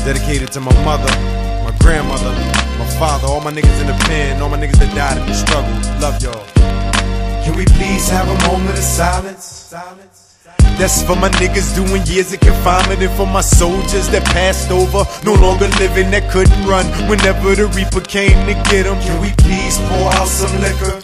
Dedicated to my mother, my grandmother, my father, all my niggas in the pen, all my niggas that died in the struggle. Love y'all. Can we please have a moment of silence? That's for my niggas doing years of confinement, and for my soldiers that passed over, no longer living, that couldn't run whenever the Reaper came to get them. Can we please pour out some liquor?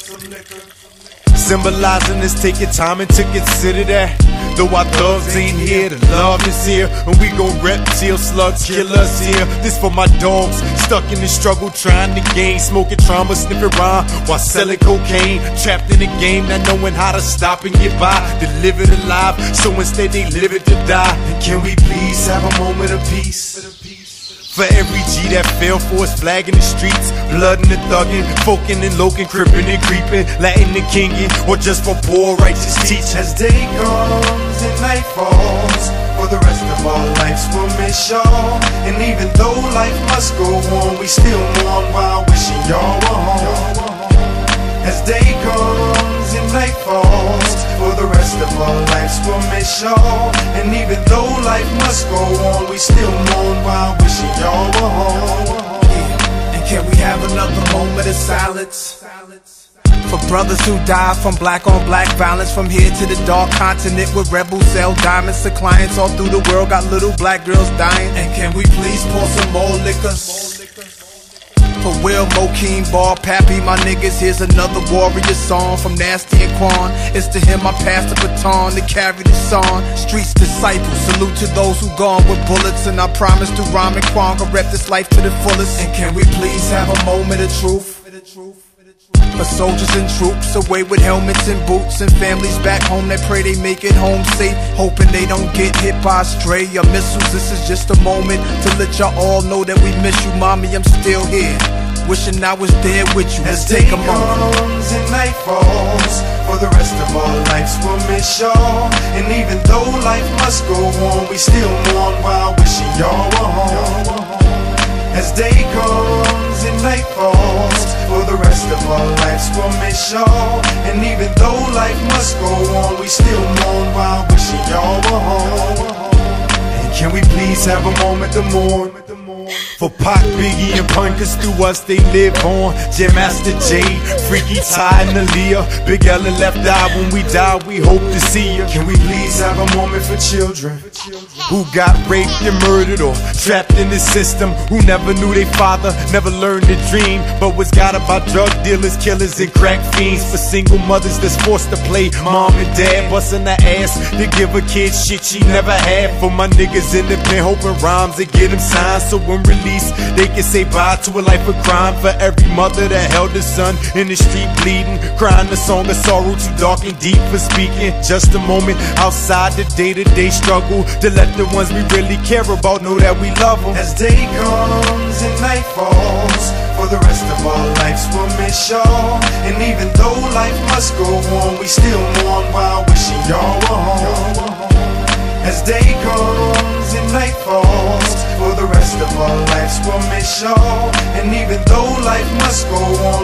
Symbolizing this, take your time and to consider that. Though our thugs ain't here, the love is here, and we gon' rep till slugs kill us here. This for my dogs, stuck in the struggle, trying to gain, smoking trauma, sniffing rhyme, while selling cocaine. Trapped in the game, not knowing how to stop and get by, to live it alive, so instead they live it to die. And can we please have a moment of peace? For every G that fell for his flag in the streets, blood in the thuggin', folkin' and lokin', crippin' and creepin', Latin and kingin', or just for poor righteous teach. As day comes and night falls, for the rest of our lives we'll miss y'all. And even though life must go on, we still mourn while wishing y'all were home. As day comes and night falls, for the rest of our lives we'll miss y'all. And even though life must go on, we still mourn while wishing y'all were home. And can we have another moment of silence? For brothers who die from black on black violence, from here to the dark continent where rebels sell diamonds to clients all through the world, got little black girls dying. And can we please pour some more liquors? For Will, Mokeem, Ball, Pappy, my niggas, here's another warrior song from Nasty and Quan. It's to him I pass the baton to carry this on. Streets disciples, salute to those who gone with bullets, and I promise to rhyme and Quan to rep this life to the fullest. And can we please have a moment of truth? For soldiers and troops away with helmets and boots, and families back home that pray they make it home safe, hoping they don't get hit by a stray or missiles. This is just a moment to let y'all all know that we miss you, mommy. I'm still here, wishing I was there with you. As day comes and night falls, for the rest of our lives we'll miss y'all. And even though life must go on, we still mourn while wishing y'all were home. As day comes and night falls, for the rest of our lives we'll miss y'all. And even though life must go on, we still mourn while wishing y'all were home. And can we please have a moment to mourn? For Pac, Biggie, and Pun, cause through us they live on. Jam Master Jay, Freaky Ty, and Aaliyah, Big L and Left Eye. When we die, we hope to see you. Can we please have a moment for children who got raped and murdered or trapped in the system, who never knew their father, never learned to dream, but was guided by drug dealers, killers, and crack fiends. For single mothers that's forced to play mom and dad, busting their ass to give a kid shit she never had. For my niggas in the pen, hoping rhymes that get them signed, so when released they can say bye to a life of crime. For every mother that held her son in the street bleeding, crying a song of sorrow too dark and deep for speaking. Just a moment outside the day-to-day struggle, to let the ones we really care about know that we love them. As day comes and night falls, for the rest of our lives we'll miss y'all. And even though life must go on, we still mourn while wishing y'all were home. As day comes and night falls, for the rest of our lives we'll miss y'all. And even though life must go on,